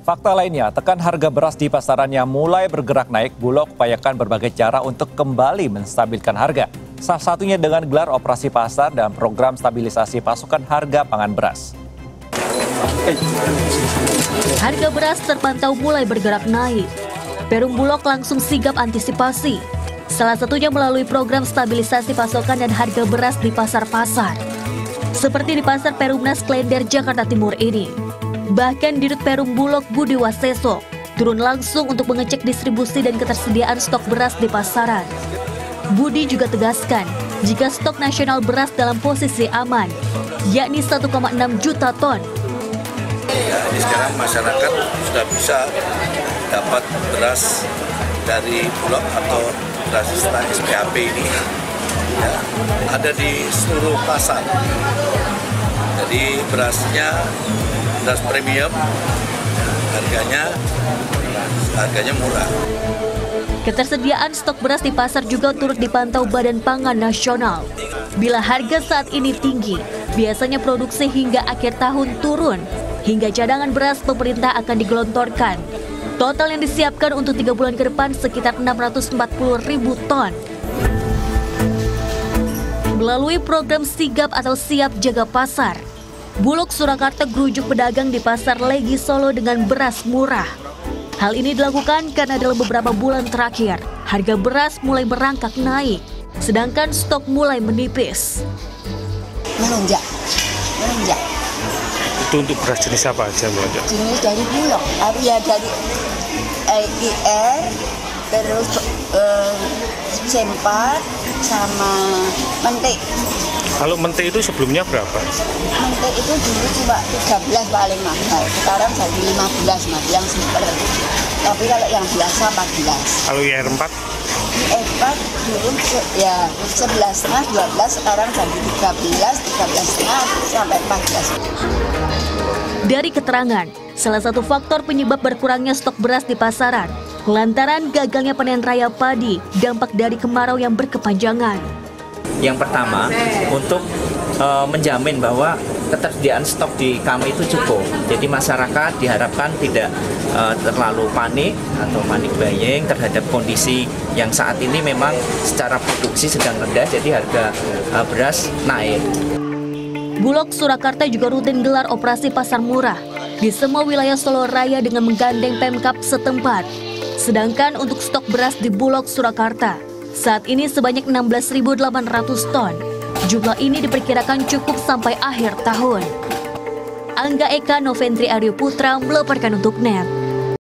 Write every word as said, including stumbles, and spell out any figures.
Fakta lainnya, tekan harga beras di pasaran yang mulai bergerak naik, Bulog upayakan berbagai cara untuk kembali menstabilkan harga. Salah satunya dengan gelar operasi pasar dan program stabilisasi pasokan harga pangan beras. Harga beras terpantau mulai bergerak naik. Perum Bulog langsung sigap antisipasi. Salah satunya melalui program stabilisasi pasokan dan harga beras di pasar-pasar. Seperti di Pasar Perumnas Klender, Jakarta Timur ini. Bahkan Dirut Perum Bulog Budi Waseso turun langsung untuk mengecek distribusi dan ketersediaan stok beras di pasaran. Budi juga tegaskan, jika stok nasional beras dalam posisi aman, yakni satu koma enam juta ton. Ya, ini sekarang masyarakat sudah bisa dapat beras dari Bulog atau beras S P H P ini, ya, ada di seluruh pasar. Jadi berasnya beras premium, harganya harganya murah. Ketersediaan stok beras di pasar juga turut dipantau Badan Pangan Nasional. Bila harga saat ini tinggi, biasanya produksi hingga akhir tahun turun, hingga cadangan beras pemerintah akan digelontorkan. Total yang disiapkan untuk tiga bulan ke depan sekitar enam ratus empat puluh ribu ton. Melalui program Sigap atau Siap Jaga Pasar, Bulog Surakarta gerujuk pedagang di Pasar Legi Solo dengan beras murah. Hal ini dilakukan karena dalam beberapa bulan terakhir, harga beras mulai merangkak naik, sedangkan stok mulai menipis. Melonjak, melonjak. Itu untuk beras jenis apa aja, melonjak? Jenis dari Bulog, ya dari I R, terus uh, sempat, sama mentik. Kalau mentik itu sebelumnya berapa? Mentik itu dulu cuma tiga belas paling mahal, sekarang jadi lima belas mas, yang super. Tapi kalau yang biasa empat belas. Kalau I R empat? I R empat dulu ya sebelas setengah, dua belas, sekarang jadi tiga belas, tiga belas setengah sampai empat belas. Dari keterangan, salah satu faktor penyebab berkurangnya stok beras di pasaran lantaran gagalnya panen raya padi, dampak dari kemarau yang berkepanjangan. Yang pertama, untuk uh, menjamin bahwa ketersediaan stok di kami itu cukup. Jadi masyarakat diharapkan tidak uh, terlalu panik atau panik buying terhadap kondisi yang saat ini memang secara produksi sedang rendah, jadi harga uh, beras naik. Bulog Surakarta juga rutin gelar operasi pasar murah di semua wilayah Solo Raya dengan menggandeng Pemkab setempat. Sedangkan untuk stok beras di Bulog Surakarta, saat ini sebanyak enam belas ribu delapan ratus ton. Jumlah ini diperkirakan cukup sampai akhir tahun. Angga Eka Novendri Aryo Putra melaporkan untuk N E T.